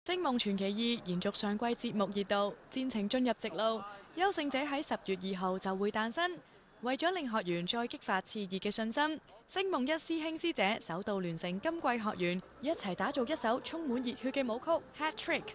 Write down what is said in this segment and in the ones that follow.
《星夢傳奇2》延續上季節目熱度，戰情進入直路，優勝者喺10月2號就會誕生。為咗令學員再激發熾熱嘅信心，星夢一師兄師姐首度聯成今季學員一齊打造一首充滿熱血嘅舞曲《Hat Trick》。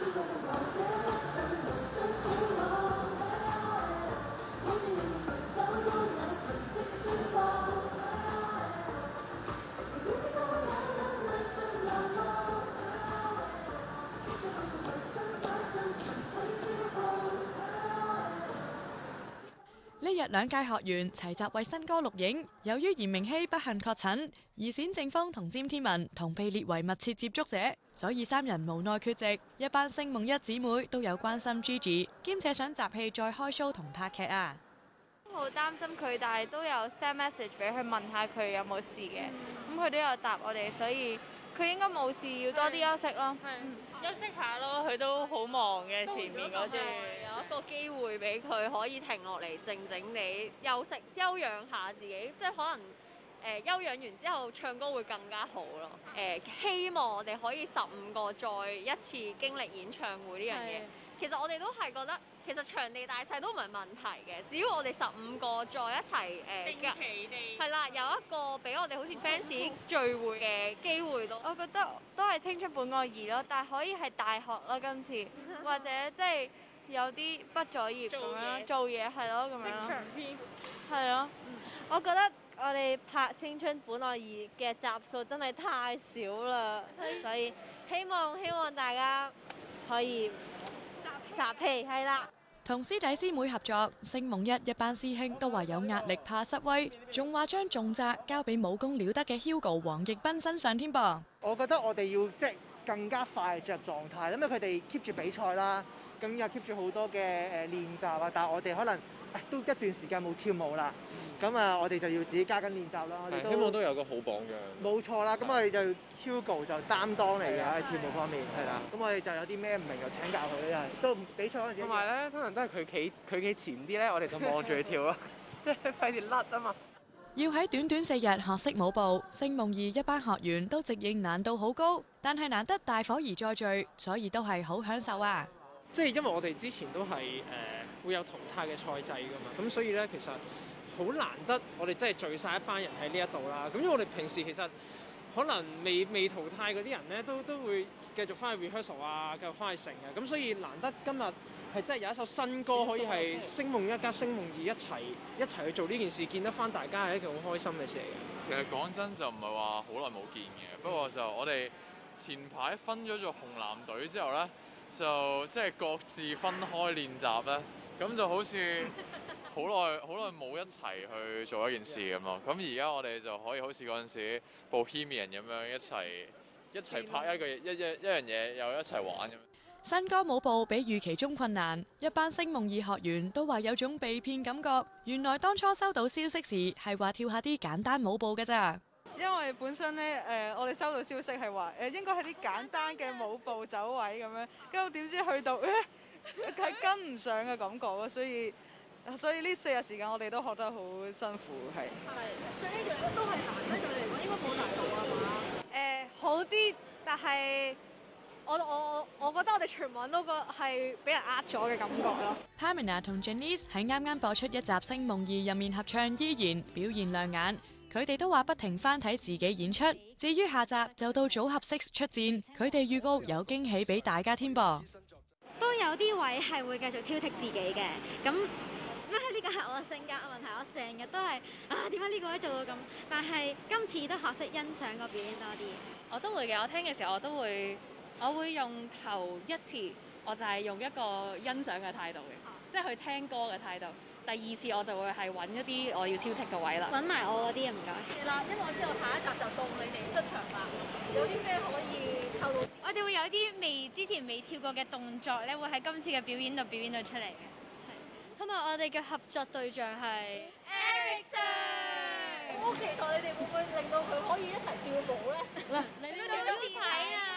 呢日兩屆學員齊集為新歌錄影，由於嚴明熙不幸確診，而冼正峰同詹天文同被列為密切接觸者，所以三人無奈缺席。一班星夢一姊妹都有關心 Gigi， 兼且想集氣再開 show 同拍劇啊。 好擔心佢，但係都有 send message 俾佢問下佢有冇事嘅，咁佢都有答我哋，所以佢應該冇事，要多啲休息咯。 休息下咯，佢都好忙嘅，前面嗰段有一個機會俾佢可以停落嚟，靜靜地休息、休養下自己，即係可能休養完之後唱歌會更加好咯。希望我哋可以15個再一次經歷演唱會呢樣嘢。其實我哋都係覺得，其實場地大細都唔係問題嘅，只要我哋15個再一齊定期地係啦，有一個俾我哋好似 fans 聚會嘅機會咯。 我覺得都係青春本愛2咯，但係可以係大學咯今次，或者即係有啲畢咗業咁樣做嘢係咯咁樣。職場篇係咯， 我覺得我哋拍《青春本愛2》嘅集數真係太少啦，所以希望大家可以集氣係啦。 同師弟師妹合作，星夢一班師兄都話有壓力怕失威，仲話將重責交俾武功了得嘅 Hugo 黃奕斌身上添噃。 我覺得我哋要即係更加快進入狀態，因為佢哋 keep 住比賽啦，咁又 keep 住好多嘅練習啊，但係我哋可能都一段時間冇跳舞啦。咁啊，我哋就要自己加緊練習啦。我哋希望都有個好榜樣。 冇錯啦，咁我哋就 Hugo 就擔當嚟嘅喺跳舞方面，係啦。咁我哋就有啲咩唔明就請教佢，因為都比賽嗰陣時。 同埋咧，通常都係佢企前啲咧，我哋就望住佢跳咯，即係費事甩啊嘛。 要喺短短4日學識舞步，星夢2一班學員都直認難度好高，但係難得大伙兒再聚，所以都係好享受啊！ 即係因為我哋之前都係會有淘汰嘅賽制㗎嘛，咁所以咧其實好難得我哋真係聚晒一班人喺呢一度啦。咁因為我哋平時其實可能未淘汰嗰啲人咧，都會繼續翻去 rehearsal 啊，繼續翻去成嘅。咁所以難得今日係真係有一首新歌可以係星夢一加星夢2一齊去做呢件事，見得翻大家係一件好開心嘅事嚟嘅。 其實講真就唔係話好耐冇見嘅，不過就我哋前排分咗做紅藍隊之後咧，就即係各自分開練習咧，咁就好似好耐冇一齊去做一件事咁咯。咁而家我哋就可以好似嗰陣時 Bohemian 咁樣一齊拍一樣嘢，又一齊玩咁。 新歌舞步比預期中困難，一班星夢2學員都話有種被騙感覺。原來當初收到消息時係話跳下啲簡單舞步嘅咋。 因為本身咧我哋收到消息係話應該係啲簡單嘅舞步走位咁樣，跟住點知去到係跟唔上嘅感覺咯，所以呢4日時間我哋都學得好辛苦係。 對呢樣嘢都係難咧，對你嚟講應該冇難度啊嘛？ 好啲，但係我覺得我哋全部人都係俾人呃咗嘅感覺咯。 Pamela 同 Janice 喺啱啱播出一集《星夢2》入面合唱，依然表現亮眼。佢哋都話不停翻睇自己演出。至於下集就到組合6出戰，佢哋預告有驚喜俾大家添噃。 都有啲位係會繼續挑剔自己嘅，咁呢個係我性格嘅問題，我成日都係點解呢個可以做到咁？但係今次都學識欣賞個表演多啲。 我都會嘅，我聽嘅時候我會用頭一次，我就係用一個欣賞嘅態度嘅，即係去聽歌嘅態度。第二次我就會係揾一啲我要挑剔嘅位啦。 揾埋我嗰啲唔該。 係啦，因為我知道下一集就到你哋出場啦，有啲咩可以透露？ 我哋會有啲之前未跳過嘅動作咧，會喺今次嘅表演度表演到出嚟嘅。係。 同埋我哋嘅合作對象係 Eric Sir。我好期待你哋會唔會令到佢可以一齊跳舞咧？ 嗱，你都睇啦。